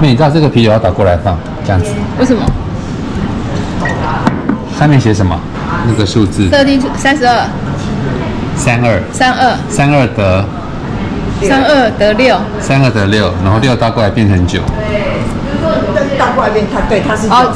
妹，你知道这个啤酒要倒过来放，这样子。 为什么？ 上面写什么？那个数字。 设定32。 32。32得。 32得6。 32得6，然后6倒过来变成9。 倒过来变它，对，它是9。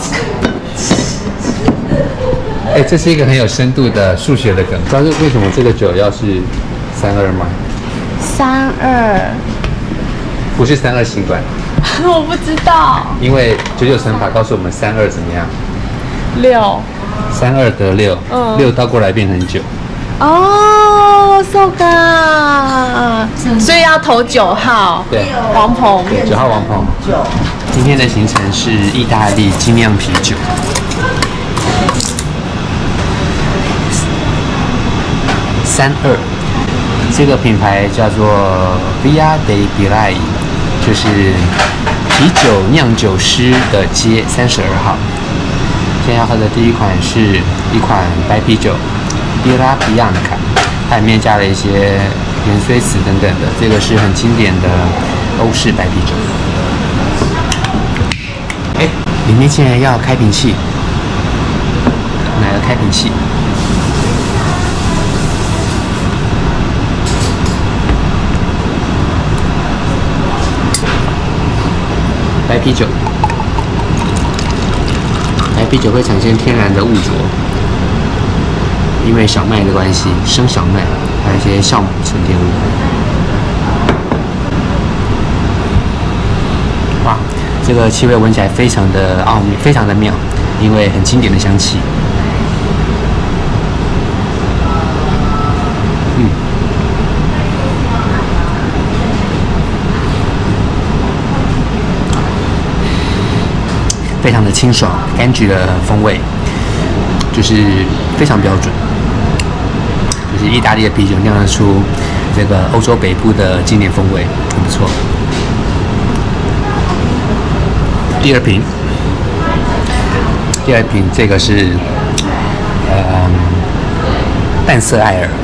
哎，这是一个很有深度的数学的梗。知道为什么这个9要是32吗 32。 不是32行馆。 我不知道。 因为99乘法告诉我们32怎么样 ？6。 32得6。6倒过来变成9。 哦，so good。所以要投9号。 对。 王鹏。 对，9号王鹏。今天的行程是意大利精酿啤酒。32，这个品牌叫做 Via dei Birrai， 就是啤酒酿酒师的街32号。今天要喝的第一款是一款白啤酒 Birra Bianca， 它里面加了一些芫荽籽等等的，这个是很经典的欧式白啤酒。哎，里面竟然要开瓶器，买了开瓶器。白啤酒，白啤酒会产生天然的雾浊，因为小麦的关系，生小麦还有一些酵母沉淀物。哇，这个气味闻起来非常的奥妙，非常的妙，因为很经典的香气。非常的清爽，柑橘的风味就是非常标准，就是意大利的啤酒酿得出这个欧洲北部的经典风味，很不错。第二瓶这个是淡色艾尔，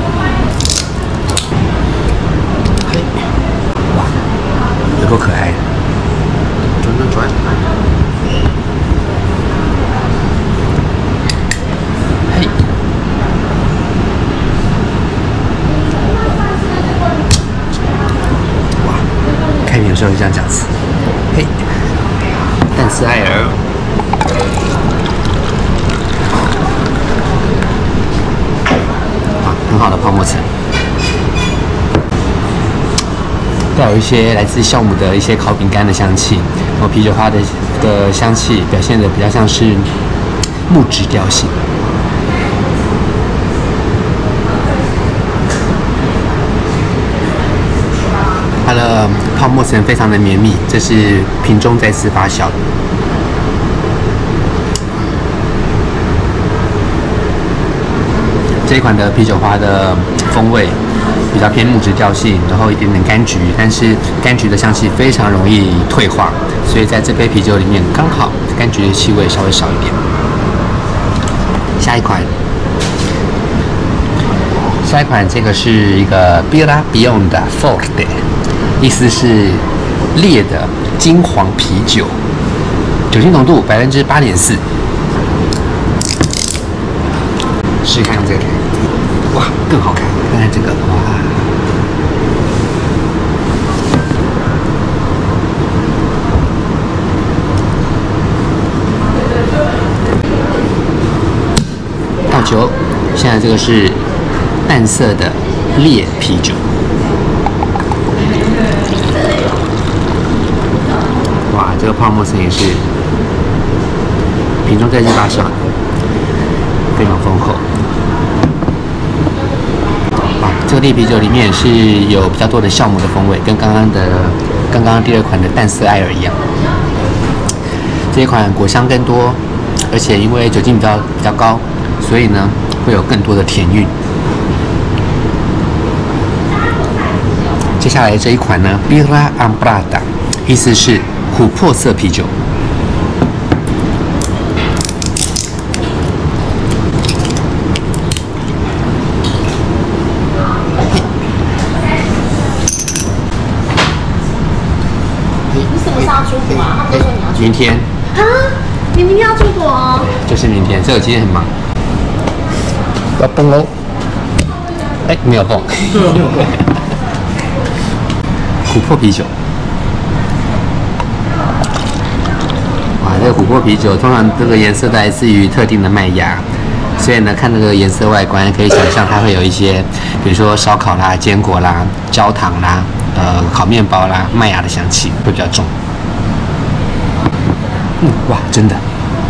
哇，有够可爱的，转。有时候会这样讲词，嘿，淡色艾尔，很好的泡沫层，带有一些来自酵母的一些烤饼干的香气，然后啤酒花的香气表现的比较像是木质调性。它的泡沫层非常的绵密，这是瓶中再次发酵的。这一款的啤酒花的风味比较偏木质调性，然后一点点柑橘，但是柑橘的香气非常容易退化，所以在这杯啤酒里面刚好柑橘的气味稍微少一点。下一款这个是一个 Birra Bionda Forte。意思是烈的金黄啤酒，酒精浓度8.4%。试看用这个，哇，更好看！看看这个，哇！倒酒，现在这个是淡色的烈啤酒。哇，这个泡沫层也是瓶中再次发酵，非常丰厚。哇，这个烈啤酒里面是有比较多的酵母的风味，跟刚刚第二款的淡色艾尔一样。这一款果香更多，而且因为酒精比较高，所以呢会有更多的甜韵。接下来这一款呢 ，Birra Ambrata， 意思是琥珀色啤酒。 你什么时候出国啊？他不是明天啊，你明天要出国哦？ 就是明天，所以我今天很忙。要蹦喽！哎，没有蹦。琥珀啤酒。哇，这个琥珀啤酒通常这个颜色来自于特定的麦芽，所以呢，看这个颜色外观，可以想象它会有一些，比如说烧烤啦、坚果啦、焦糖啦、烤面包啦、麦芽的香气会比较重。哇，真的。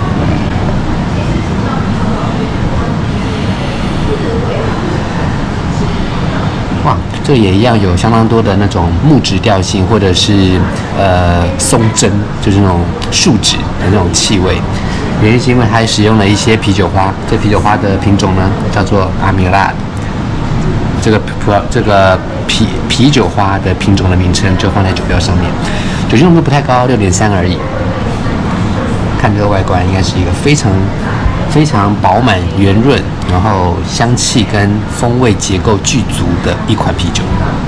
哇，这个也一样有相当多的那种木质调性，或者是松针，就是那种树脂的那种气味。原因是因为它使用了一些啤酒花，这啤酒花的品种呢叫做阿米拉。这个啤酒花的品种的名称就放在酒标上面，酒精浓度不太高，6.3而已。看这个外观，应该是一个非常饱满、圆润，然后香气跟风味结构具足的一款啤酒。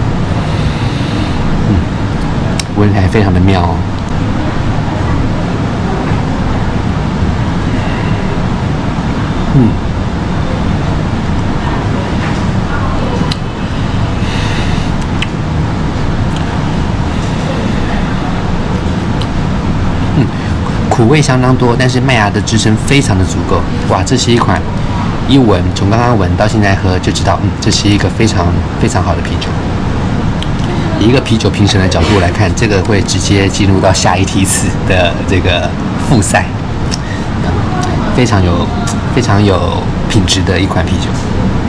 闻起来非常的妙哦。苦味相当多，但是麦芽的支撑非常的足够。哇，这是一款一闻从刚刚闻到现在喝就知道，这是一个非常好的啤酒。以一个啤酒评审的角度来看，这个会直接进入到下一梯次的这个复赛，非常有品质的一款啤酒，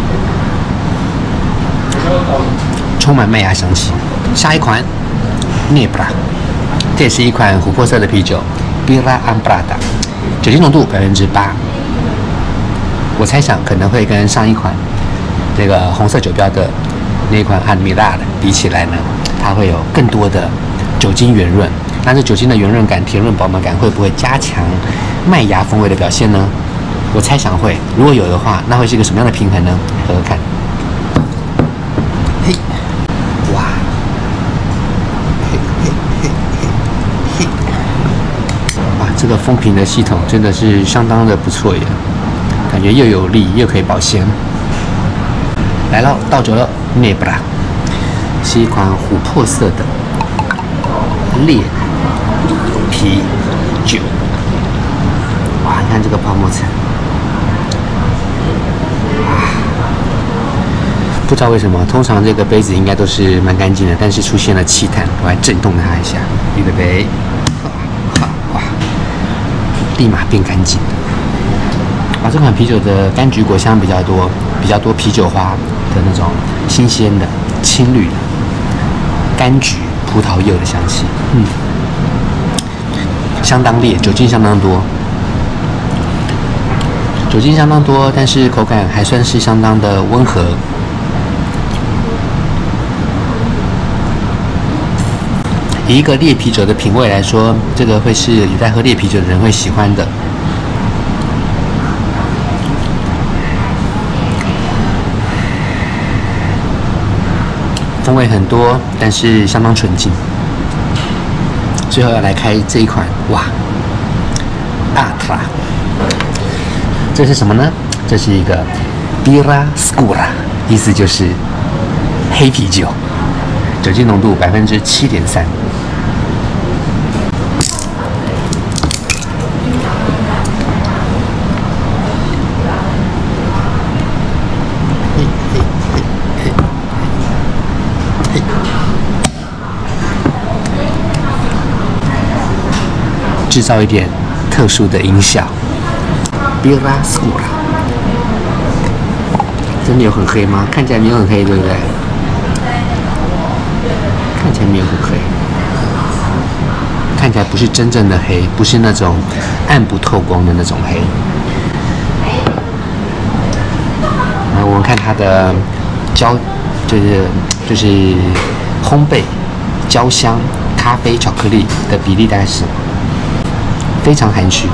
充满麦芽香气。下一款 Nebra， 这也是一款琥珀色的啤酒。Birra Ambrata， 酒精浓度8%。我猜想可能会跟上一款这个红色酒标的那款安米拉的比起来呢，它会有更多的酒精圆润。但是酒精的圆润感、甜润饱满感会不会加强麦芽风味的表现呢？我猜想会。如果有的话，那会是一个什么样的平衡呢？喝喝看。嘿，哇！这个封瓶的系统真的是相当的不错耶，感觉又有力又可以保鲜。来了，倒酒了 ，Nebra 是一款琥珀色的烈啤酒。哇，你看这个泡沫层，不知道为什么，通常这个杯子应该都是蛮干净的，但是出现了气弹，我还震动它一下，预备杯。立马变干净。这款啤酒的柑橘果香比较多啤酒花的那种新鲜的、青绿的柑橘、葡萄柚的香气，相当烈，酒精相当多，但是口感还算是相当的温和。以一个烈啤酒的品味来说，这个会是有在喝烈啤酒的人会喜欢的。风味很多，但是相当纯净。最后要来开这一款，哇 ，Atra， 这是什么呢？这是一个 Birra Scura， 意思就是黑啤酒，酒精浓度7.3%。制造一点特殊的音效 ，Birra Scura， 真的有很黑吗？看起来没有很黑，对不对？看起来没有很黑，看起来不是真正的黑，不是那种暗不透光的那种黑。然后我们看它的就是烘焙、焦香、咖啡、巧克力的比例大概是什么？非常含蓄。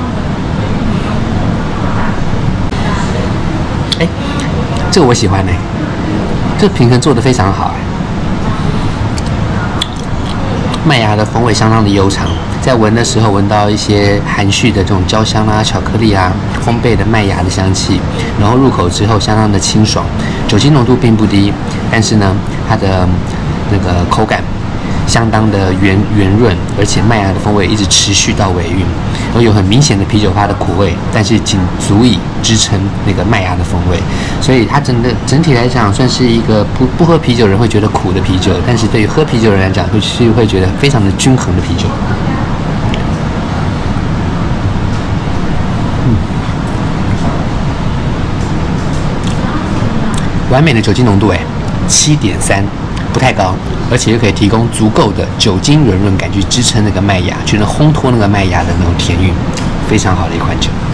这个我喜欢这个平衡做得非常好麦芽的风味相当的悠长， 在闻的时候闻到一些含蓄的这种焦香啦、巧克力啊、烘焙的麦芽的香气，然后入口之后相当的清爽，酒精浓度并不低，但是呢，它的那个口感相当的圆润，而且麦芽的风味一直持续到尾韵，然后有很明显的啤酒花的苦味，但是仅足以支撑那个麦芽的风味，所以它整体来讲算是一个不喝啤酒人会觉得苦的啤酒，但是对于喝啤酒人来讲会觉得非常的均衡的啤酒。完美的酒精浓度7.3，不太高，而且又可以提供足够的酒精润感去支撑那个麦芽，去烘托那个麦芽的那种甜韵，非常好的一款酒。